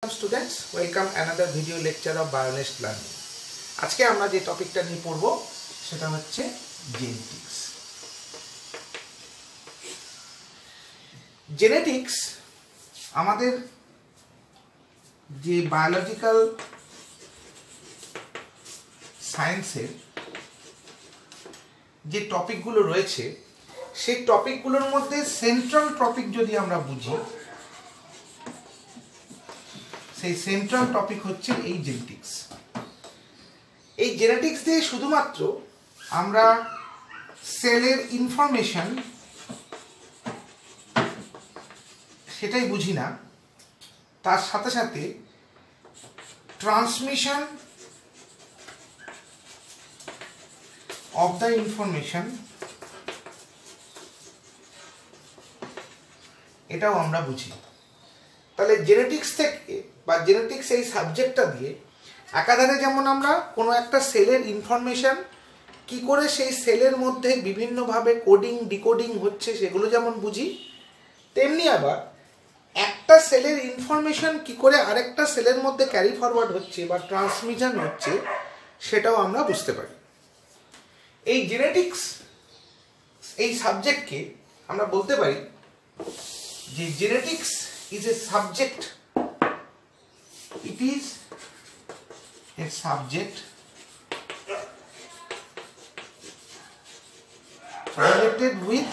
Students, welcome another video lecture of Bionest Learning. আজকে আমরা যে টপিকটা নিয়ে পড়ব সেটা হচ্ছে জেনেটিক্স। জেনেটিক্স আমাদের যে বায়োলজিক্যাল সায়েন্সের যে টপিকগুলো রয়েছে সেই টপিকগুলোর মধ্যে সেন্ট্রাল টপিক যদি আমরা বুঝি, সেই সেন্ট্রাল টপিক হচ্ছে এই জেনেটিক্স। এই জেনেটিক্স দিয়ে শুধুমাত্র আমরা সেলের ইনফরমেশন সেটাই বুঝি না, তার সাথে সাথে ট্রান্সমিশন অফ দ্য ইনফরমেশন এটাও আমরা বুঝি। তাহলে জেনেটিক্স থেকে বা জেনেটিক্স এই সাবজেক্টটা দিয়ে একাধারে যেমন আমরা কোনো একটা সেলের ইনফরমেশন কি করে সেই সেলের মধ্যে বিভিন্নভাবে কোডিং ডিকোডিং হচ্ছে সেগুলো যেমন বুঝি, তেমনি আবার একটা সেলের ইনফরমেশন কি করে আরেকটা সেলের মধ্যে ক্যারি ফরওয়ার্ড হচ্ছে বা ট্রান্সমিশন হচ্ছে সেটাও আমরা বুঝতে পারি। এই জেনেটিক্স এই সাবজেক্টকে আমরা বলতে পারি যে genetics is a subject. It is a subject related with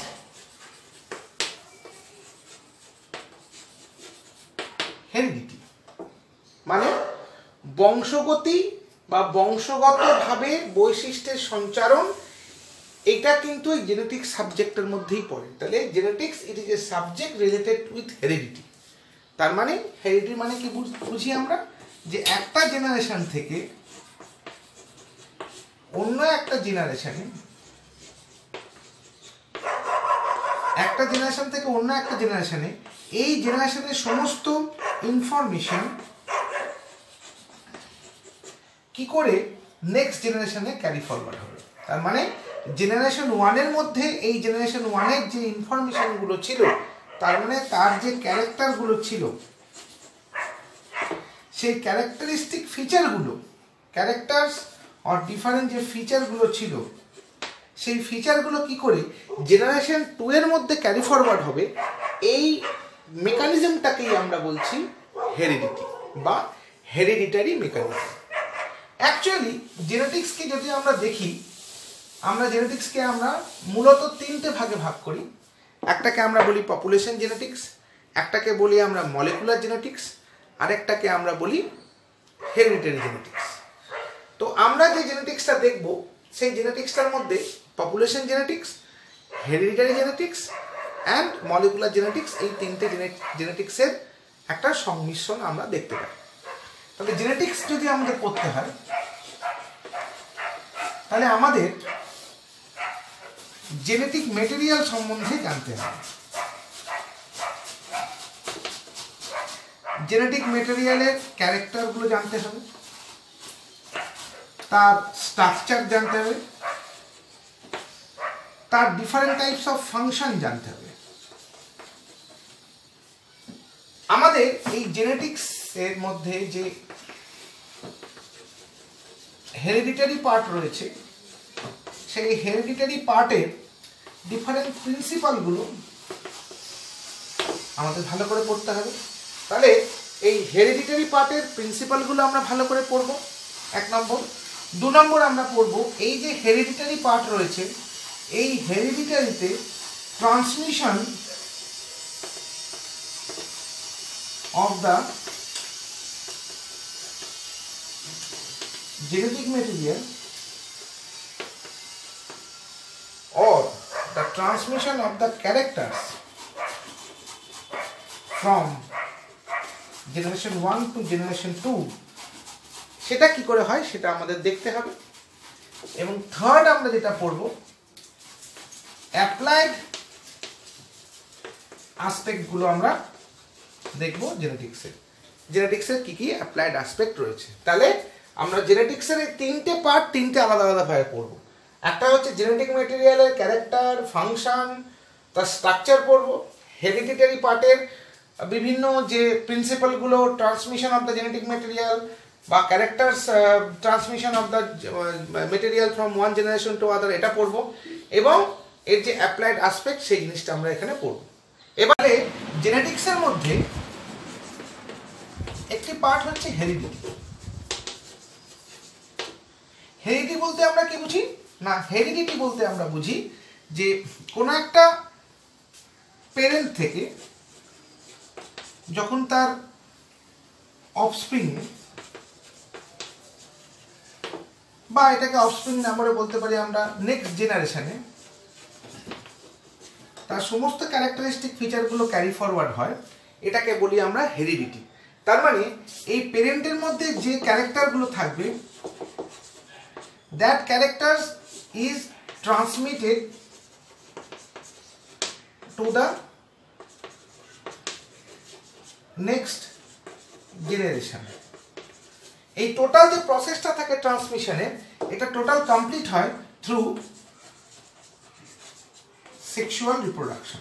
heredity, মানে বংশগতি বা বংশগতভাবে বৈশিষ্ট্যের সঞ্চারণ, এটা কিন্তু এই জেনেটিক্স সাবজেক্টের মধ্যেই পড়ে। তাহলে genetics it is a subject related with heredity. তার মানে হেরিডিটি মানে কি বুঝি আমরা, যে একটা জেনারেশন থেকে অন্য একটা জেনারেশনে, একটা জেনারেশন থেকে অন্য একটা জেনারেশনে এই জেনারেশনের সমস্ত ইনফরমেশন কি করে নেক্সট জেনারেশনে ক্যারি ফরওয়ার্ড হবে। তার মানে জেনারেশন ওয়ানের মধ্যে এই জেনারেশন ওয়ানের যে ইনফরমেশনগুলো ছিল, তার মানে তার যে ক্যারেক্টারগুলো ছিল, সেই ক্যারেক্টারিস্টিক ফিচারগুলো, ক্যারেক্টারস অর ডিফারেন্ট যে ফিচারগুলো ছিল, সেই ফিচারগুলো কি করে জেনারেশন 2 এর মধ্যে ক্যারি ফরওয়ার্ড হবে, এই মেকানিজমটাকেই আমরা বলছি হেরিডিটি বা হেরিডিটারি মেকানিজম। অ্যাকচুয়ালি জেনেটিক্সকে যদি আমরা দেখি, আমরা জেনেটিক্সকে আমরা মূলত 3টে ভাগে ভাগ করি। একটাকে আমরা বলি পপুলেশন জেনেটিক্স, একটাকে বলি আমরা মলিকুলার জেনেটিক্স, আর একটাকে আমরা বলি হেরিডিটারি জেনেটিক্স। তো আমরা যে জেনেটিক্সটা দেখব সেই জেনেটিক্সটার মধ্যে population genetics, hereditary genetics and molecular genetics, এই 3টে জেনেটিক্সের একটা সংমিশ্রণ আমরা দেখতে পাই। তাহলে জেনেটিক্স যদি আমাদের পড়তে হয়, তাহলে আমাদের জেনেটিক মেটেরিয়াল সম্বন্ধে জানতে হবে। জেনেটিক মেটেরিয়ালের ক্যারেক্টারগুলো জানতে হবে, তার স্ট্রাকচার জানতে হবে, তার ডিফারেন্ট টাইপস অফ ফাংশন জানতে হবে। আমাদের এই জেনেটিক্স এর মধ্যে যে হেরিডিটারি পার্ট রয়েছে, সেই হেরিডিটারি পার্টের ডিফারেন্ট প্রিন্সিপালগুলো আমাদের ভালো করে পড়তে হবে। তাহলে এই হেরিডিটারি পার্টের প্রিন্সিপালগুলো আমরা ভালো করে পড়ব, 1 নম্বর। 2 নম্বর আমরা পড়ব এই যে হেরিডিটারি পার্ট রয়েছে, এই হেরিডিটারিতে transmission of the genetic material or the transmission of the characters from generation 1 to generation 2 সেটা কি করে হয় সেটা আমাদের দেখতে হবে। এবং থার্ড আমরা যেটা পড়ব, অ্যাপ্লাইড অ্যাসপেক্টগুলো আমরা দেখব জেনেটিক্সের কি কি অ্যাপ্লাইড অ্যাসপেক্ট রয়েছে। তাহলে আমরা জেনেটিক্সের এই 3টে পার্ট 3টে আলাদা আলাদা ভাবে পড়ব। একটা হচ্ছে জেনেটিক ম্যাটেরিয়ালের ক্যারেক্টার, ফাংশন, তার স্ট্রাকচার পড়ব। হেরিডিটারি পার্টের বিভিন্ন যে প্রিন্সিপালগুলো transmission of the genetic material বা characters transmission of the material from one generation to other এটা পড়বো, এবং এর যে অ্যাপ্লাইড আসপেক্ট সেই জিনিসটা আমরা এখানে পড়ব। এবারে জেনেটিক্সের মধ্যে একটি পার্ট হচ্ছে হেরিডিটি। হেরিডিটি বলতে আমরা কি বুঝি না, হেরিডিটি বলতে আমরা বুঝি যে কোনো একটা প্যারেন্ট থেকে যখন তার অফস্প্রিং, বা এটাকে অফস্প্রিং নাম্বারে বলতে পারি আমরা, নেক্সট জেনারেশনে তার সমস্ত ক্যারেক্টারিস্টিক ফিচারগুলো ক্যারি ফরওয়ার্ড হয়, এটাকে বলি আমরা হেরিডিটি। তার মানে এই প্যারেন্টের মধ্যে যে ক্যারেক্টারগুলো থাকবে, that character is transmitted to the next generation. এই টোটাল যে প্রসেসটা থাকে ট্রান্সমিশনে, এটা টোটাল কমপ্লিট হয় থ্রু সেক্সুয়াল রিপ্রোডাকশন।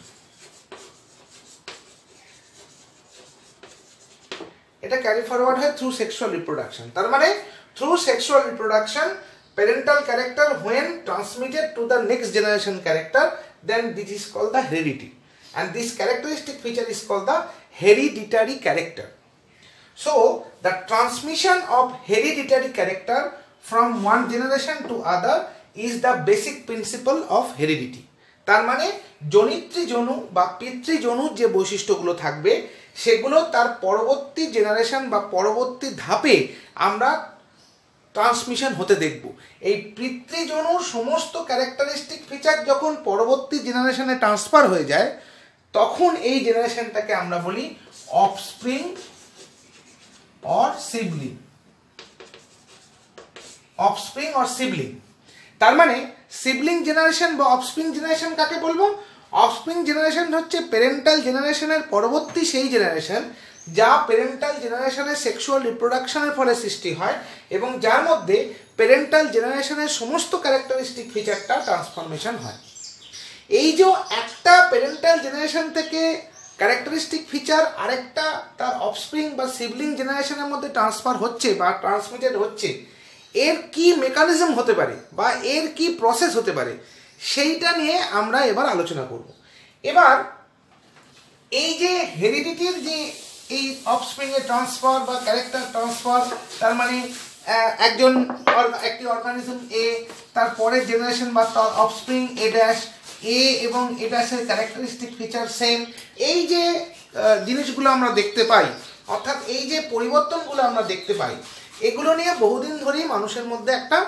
এটা ক্যারি ফরওয়ার্ড হয় থ্রু সেক্সুয়াল রিপ্রোডাকশন। তার মানে through sexual reproduction parental character when transmitted to the next generation character, then this is called the heredity, and this characteristic feature is called the hereditary character. So the transmission of hereditary character from one generation to other is the basic principle of heredity. তার মানে জনিত্রী-জনু বা পিতৃ-জনুর যে বৈশিষ্ট্যগুলো থাকবে সেগুলো তার পরবর্তী generation বা পরবর্তী ধাপে আমরা ট্রান্সমিশন হতে দেখব। এই পিতৃ-জনুর সমস্ত ক্যারেক্টারিস্টিক ফিচার যখন পরবর্তী জেনারেশনে ট্রান্সফার হয়ে যায়, তখন এই জেনারেশনটাকে আমরা বলি offspring or sibling. Offspring or sibling, তার মানে সিবলিং জেনারেশন বা অফস্প্রিং জেনারেশন কাকে বলবো? অফস্প্রিং জেনারেশন হচ্ছে প্যারেন্টাল জেনারেশনের পরবর্তী সেই জেনারেশন যা প্যারেন্টাল জেনারেশনের সেক্সুয়াল রিপ্রোডাকশনের ফলে সৃষ্টি হয় এবং যার মধ্যে প্যারেন্টাল জেনারেশনের সমস্ত ক্যারেক্টারিস্টিক ফিচারটা ট্রান্সফরমেশন হয়। এই যে একটা প্যারেন্টাল জেনারেশন থেকে ক্যারেক্টারিস্টিক ফিচার আরেকটা তার অফস্প্রিং বা সিবলিং জেনারেশনের মধ্যে ট্রান্সফার হচ্ছে বা ট্রান্সমিটেড হচ্ছে, এর কি মেকানিজম হতে পারে বা এর কি প্রসেস হতে পারে, সেইটা নিয়ে আমরা এবার আলোচনা করব। এবার এই যে হেরিডিটির যে এই অফস্প্রিং এর ট্রান্সফার বা ক্যারেক্টার ট্রান্সফার, তার মানে একটি অর্গানিজম এ তার পরের জেনারেশন বা তার অফস্প্রিং এ ড্যাশ এ এবং এ ড্যাশের ক্যারেক্টারিস্টিক ফিচার সেম, এই যে জিনিসগুলো আমরা দেখতে পাই, অর্থাৎ এই যে পরিবর্তনগুলো আমরা দেখতে পাই, এগুলো নিয়ে বহুদিন ধরেই মানুষের মধ্যে একটা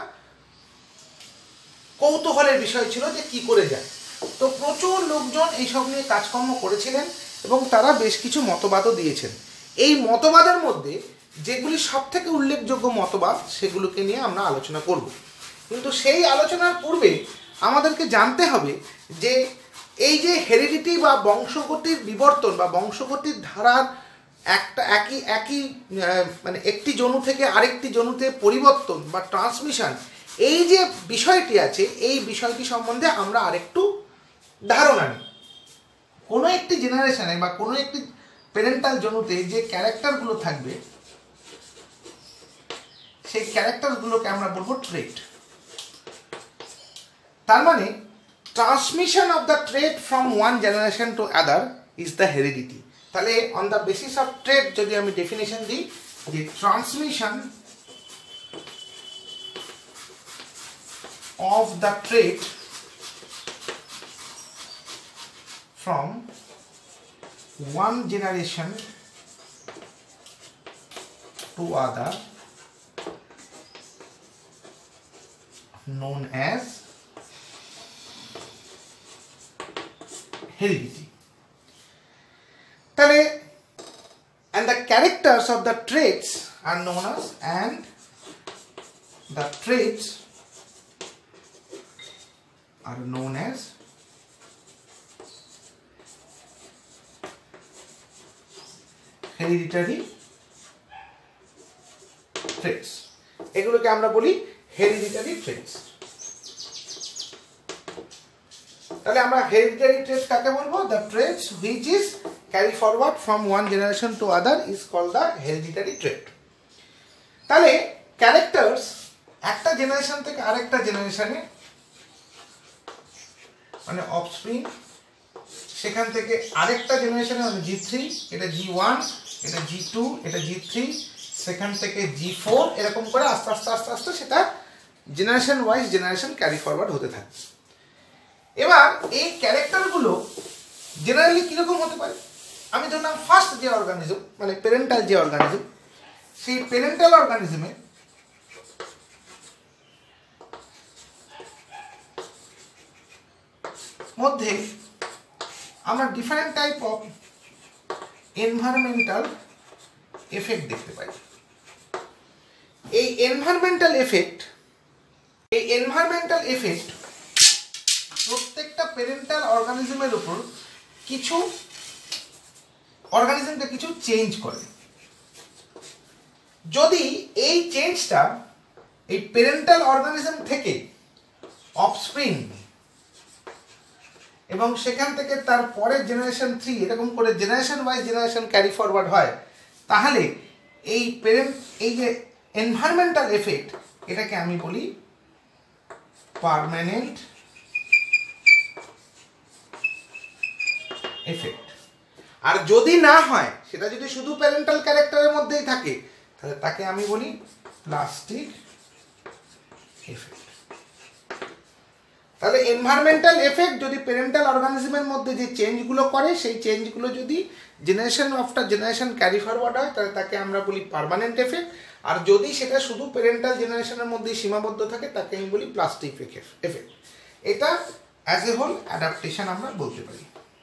কৌতূহলের বিষয় ছিল যে কি করে যায়। তো প্রচুর লোকজন এইসব নিয়ে কাজকর্ম করেছিলেন এবং তারা বেশ কিছু মতবাদও দিয়েছেন। এই মতবাদের মধ্যে যেগুলি সব থেকে উল্লেখযোগ্য মতবাদ সেগুলোকে নিয়ে আমরা আলোচনা করব। কিন্তু সেই আলোচনার পূর্বে আমাদেরকে জানতে হবে যে এই যে হেরিডিটি বা বংশগতির বিবর্তন বা বংশগতির ধারার একটা একই মানে একটি জনু থেকে আরেকটি জনুতে পরিবর্তন বা ট্রান্সমিশন, এই যে বিষয়টি আছে, এই বিষয়টি সম্বন্ধে আমরা আরেকটু ধারণা নিই। কোনো একটি জেনারেশনে বা কোনো একটি প্যারেন্টাল জনুতে যে ক্যারেক্টারগুলো থাকবে, সেই ক্যারেক্টারগুলোকে আমরা বলবো ট্রেট। তার মানে transmission of the trait from one generation to other is the heredity. তাহলে on the basis of trait যদি আমি ডেফিনেশন দিই, যে transmission of the trait from one generation to other known as heredity. তাহলে and the characters of the traits are known as, and the traits are known as hereditary traits. এগুলোকে আমরা বলি hereditary traits। তাহলে আমরা hereditary traits কাকে বলবো? The traits which is carry forward from one generation to other is called the hereditary trait. তাহলে characters একটা generation থেকে আরেকটা জেনারেশনে মানে অফস্প্রিং, সেখান থেকে আরেকটা জেনারেশনে মানে G3, এটা G1, এটা G2, এটা G3, সেখান থেকে G4, এরকম করে আস্তে আস্তে আস্তে আস্তে সেটা generation wise generation carry forward হতে থাকে। এবার এই ক্যারেক্টারগুলো জেনারেলি কীরকম হতে পারে? আমি ধরলাম ফার্স্ট যে অর্গানিজম মানে প্যারেন্টাল যে অর্গানিজম, সেই প্যারেন্টাল অর্গানিজমে মধ্যে আমরা different type of environmental effect দেখতে পাই। এই এনভায়রনমেন্টাল এফেক্ট প্রত্যেকটা প্যারেন্টাল অর্গানিজমের উপর কিছু অর্গানিজমকে কিছু চেঞ্জ করে। যদি এই চেঞ্জটা এই প্যারেন্টাল অর্গানিজম থেকে অফস্প্রিং এবং সেখান থেকে তার পরের জেনারেশন 3 এরকম করে generation wise generation carry forward হয়, তাহলে এই যে এনভায়রনমেন্টাল এফেক্ট, এটাকে আমি বলি পার্মানেন্ট এফেক্ট। আর যদি না হয়, সেটা যদি শুধু প্যারেন্টাল ক্যারেক্টারের মধ্যেই থাকে, তাহলে তাকে আমি বলি প্লাস্টিক এফেক্ট। তাহলে এনভায়রনমেন্টাল এফেক্ট যদি প্যারেন্টাল অর্গানিজমের মধ্যে যে চেঞ্জগুলো করে, সেই চেঞ্জগুলো যদি generation after generation carry forward হয়, তাহলে তাকে আমরা বলি পার্মানেন্ট এফেক্ট। আর যদি সেটা শুধু প্যারেন্টাল জেনারেশনের মধ্যেই সীমাবদ্ধ থাকে, তাকে আমি বলি প্লাস্টিক এফেক্ট। এটা অ্যাজ এ হোল অ্যাডাপ্টেশন আমরা বলতে পারি।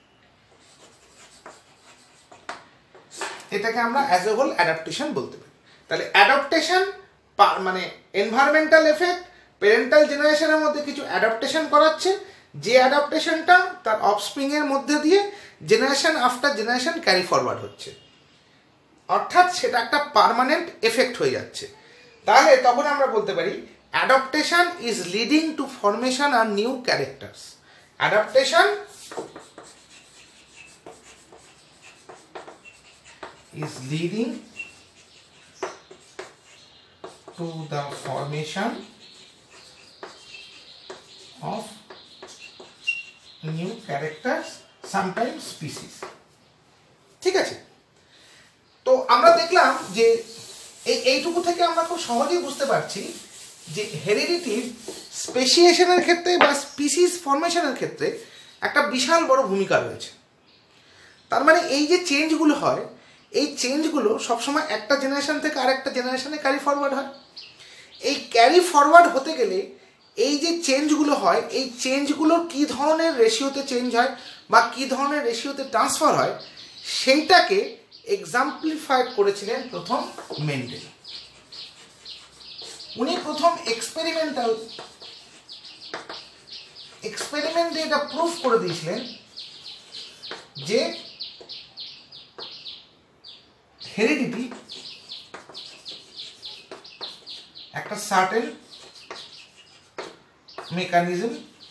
এটাকে আমরা অ্যাজ এ হোল অ্যাডাপ্টেশন বলতে পারি। তাহলে অ্যাডাপ্টেশন মানে এনভায়রনমেন্টাল এফেক্ট প্যারেন্টাল জেনারেশনের মধ্যে কিছু অ্যাডাপ্টেশন করাচ্ছে, যে অ্যাডাপ্টেশনটা তার অফস্প্রিং এর মধ্যে দিয়ে generation after generation carry forward হচ্ছে, অর্থাৎ সেটা একটা পার্মানেন্ট এফেক্ট হয়ে যাচ্ছে। তাহলে তখন আমরা বলতে পারি adaptation is leading to formation আর new characters. Adaptation is leading to the formation of new characters, sometimes species. ঠিক আছে, তো আমরা দেখলাম যে এইটুকু থেকে আমরা খুব সহজেই বুঝতে পারছি যে হেরিডিটির স্পেশিয়েশনের ক্ষেত্রে বা স্পিসিস ফরমেশনের ক্ষেত্রে একটা বিশাল বড় ভূমিকা রয়েছে। তার মানে এই যে চেঞ্জগুলো হয়, এই চেঞ্জগুলো সবসময় একটা জেনারেশন থেকে আরেকটা জেনারেশনে ক্যারি ফরওয়ার্ড হয়। এই ক্যারি ফরওয়ার্ড হতে গেলে এই যে চেঞ্জগুলো হয়, এই চেঞ্জগুলোর কী ধরনের রেশিওতে চেঞ্জ হয় বা কী ধরনের রেশিওতে ট্রান্সফার হয়, সেইটাকে এক্সাম্পলিফাইড করেছিলেন প্রথম মেন্ডেল। উনি প্রথম এক্সপেরিমেন্ট দিয়ে এটা প্রুফ করে দিয়েছিলেন যে হেরিডিটি একটা সার্টেন মেকানিজম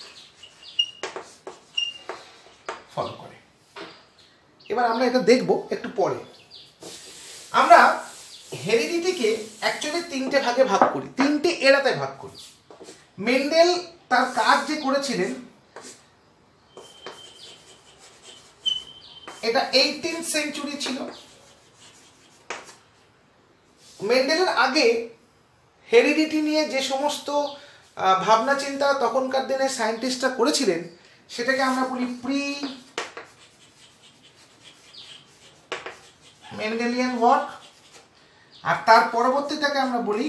ফলো করে। এবার আমরা এটা দেখব একটু পরে। আমরা হেরিডিটিকে অ্যাকচুয়ালি তিনটে ভাগে ভাগ করি, তিনটে এরাতে ভাগ করি। মেন্ডেল তার কাজ যে করেছিলেন, এটা 18th সেঞ্চুরি ছিল। মেন্ডেলের আগে হেরিডিটি নিয়ে যে সমস্ত ভাবনা চিন্তা তখনকার দিনে সায়েন্টিস্টরা করেছিলেন, সেটাকে আমরা বলি প্রি মেন্ডেলিয়ান ওয়ার্ক, আর তার পরবর্তীটাকে আমরা বলি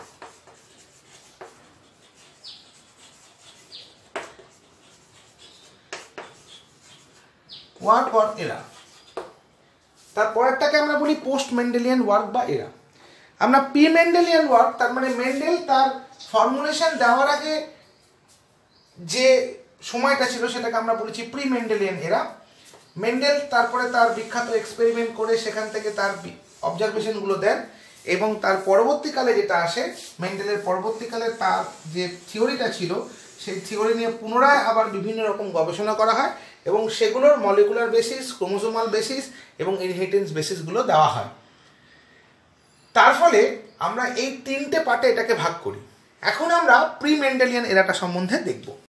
ওয়ার্ক অর এরা, তার পরেরটাকে আমরা বলি পোস্ট মেন্ডেলিয়ান ওয়ার্ক বা এরা। আমরা প্রি মেন্ডেলিয়ান ওয়ার্ক, তার মানে মেন্ডেল তার ফর্মুলেশন দেওয়ার আগে যে সময়টা ছিল সেটাকে আমরা বলেছি প্রি মেন্ডেলিয়ান এরা। মেন্ডেল তারপরে তার বিখ্যাত এক্সপেরিমেন্ট করে সেখান থেকে তার অবজারভেশনগুলো দেন, এবং তার পরবর্তীকালে যেটা আসে, মেন্ডেলের পরবর্তীকালে তার যে থিওরিটা ছিল, সেই থিওরি নিয়ে পুনরায় আবার বিভিন্ন রকম গবেষণা করা হয়, এবং সেগুলোর মলিকুলার বেসিস, ক্রোমোসোমাল বেসিস এবং ইনহেরিটেন্স বেসিসগুলো দেওয়া হয়। তার ফলে আমরা এই 3টে পার্টে এটাকে ভাগ করি। এখন আমরা প্রি মেন্ডেলিয়ান এরাটা সম্বন্ধে দেখব।